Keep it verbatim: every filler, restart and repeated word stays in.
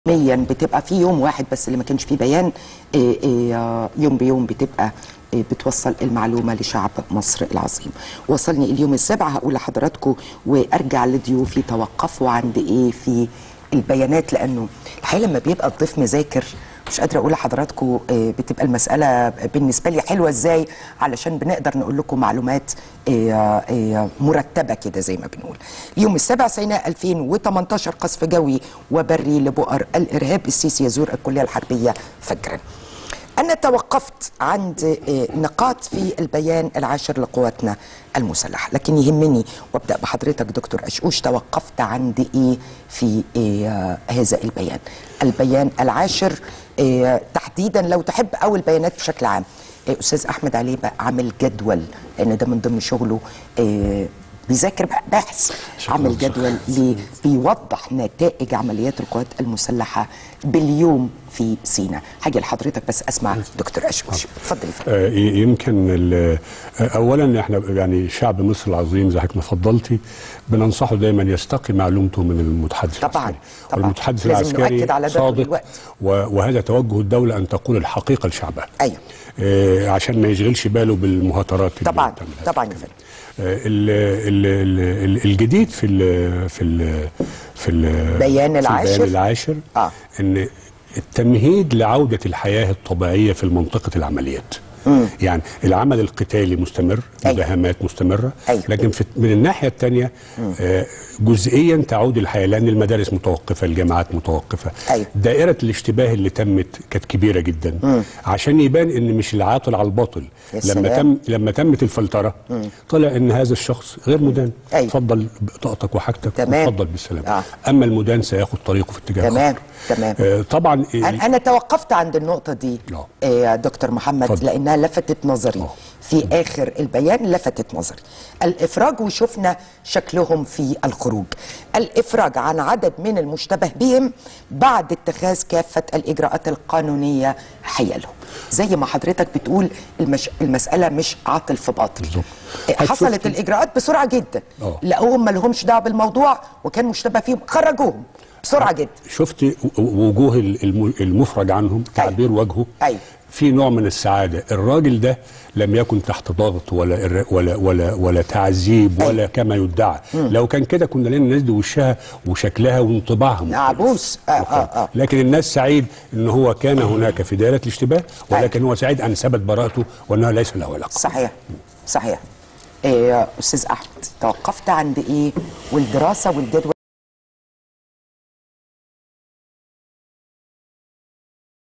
يوميا بتبقى في يوم واحد بس اللي ما كانش فيه بيان. إيه إيه يوم بيوم بتبقى إيه بتوصل المعلومة لشعب مصر العظيم. وصلني اليوم السابع، هقول لحضراتكم وارجع لضيوفي توقفوا عند ايه في البيانات، لانه الحقيقة لما بيبقى الضيف مذاكر مش قادرة اقول لحضراتكم إيه بتبقى المسألة بالنسبة لي حلوة ازاي، علشان بنقدر نقول لكم معلومات إيه إيه مرتبة كده زي ما بنقول. اليوم السابع سيناء ألفين وثمانية عشر، قصف جوي وبري لبؤر الارهاب، السيسي يزور الكلية الحربية فجرا. أنا توقفت عند نقاط في البيان العاشر لقواتنا المسلحة، لكن يهمني وابدأ بحضرتك دكتور أشقوش، توقفت عند إيه في إيه هذا البيان؟ البيان العاشر إيه تحديدا لو تحب، أو البيانات بشكل عام. إيه أستاذ أحمد عليبة عامل جدول، لأن ده من ضمن شغله، إيه بيذاكر باحث، عامل جدول بيوضح نتائج عمليات القوات المسلحة باليوم في سيناء. هاجي لحضرتك بس اسمع دكتور أشقوش، اتفضل يا فندم. آه يمكن اولا احنا يعني شعب مصر العظيم زي حضرتك ما فضلتي بننصحه دايما يستقي معلومته من المتحدث طبعا العسكري. طبعا المتحدث لازم العسكري نؤكد على ده صادق، وهذا توجه الدولة ان تقول الحقيقة لشعبها. ايوه آه عشان ما يشغلش باله بالمهاترات. طبعا طبعا يا فندم. الجديد في ال في ال في البيان العاشر, البيان العاشر آه. ان التمهيد لعودة الحياة الطبيعية في منطقة العمليات. مم. يعني العمل القتالي مستمر، مداهمات أيوة. مستمرة. أيوة. لكن في من الناحية الثانية آه جزئيا تعود الحياة، لأن المدارس متوقفة، الجامعات متوقفة. أيوة. دائرة الاشتباه اللي تمت كانت كبيرة جدا. مم. عشان يبان ان مش العاطل على الباطل. لما تم لما تمت الفلترة مم. طلع ان هذا الشخص غير مدان. أيوة. اتفضل بطاقتك وحاجتك واتفضل بالسلام. آه. اما المدان سياخد طريقه في اتجاه تمام آخر. تمام. آه طبعا انا توقفت عند النقطة دي يا دكتور محمد فضل. لانها لفتت نظري أوه. في اخر البيان لفتت نظري الافراج، وشفنا شكلهم في الخروج. الافراج عن عدد من المشتبه بهم بعد اتخاذ كافة الاجراءات القانونية حيالهم. زي ما حضرتك بتقول المش... المسألة مش عاطل في باطل. حصلت الاجراءات بسرعة جدا، لقوهم ما لهمش دعوة بالموضوع وكان مشتبه فيهم، خرجوهم بسرعة جدا. شفت وجوه المفرج عنهم، تعبير أيوة. وجهه أيوة. في نوع من السعادة. الراجل ده لم يكن تحت ضغط ولا ولا ولا ولا تعذيب ولا أيوة. كما يدعى. مم. لو كان كده كنا لنا الناس دي وشها وشكلها وانطباعها عبوس. آه آه آه. لكن الناس سعيد ان هو كان هناك في دائرة الاشتباه، ولكن أيوة. هو سعيد ان ثبت براءته وانها ليس له علاقة. صحيح صحيح. إيه استاذ احمد توقفت عند ايه والدراسة والجدول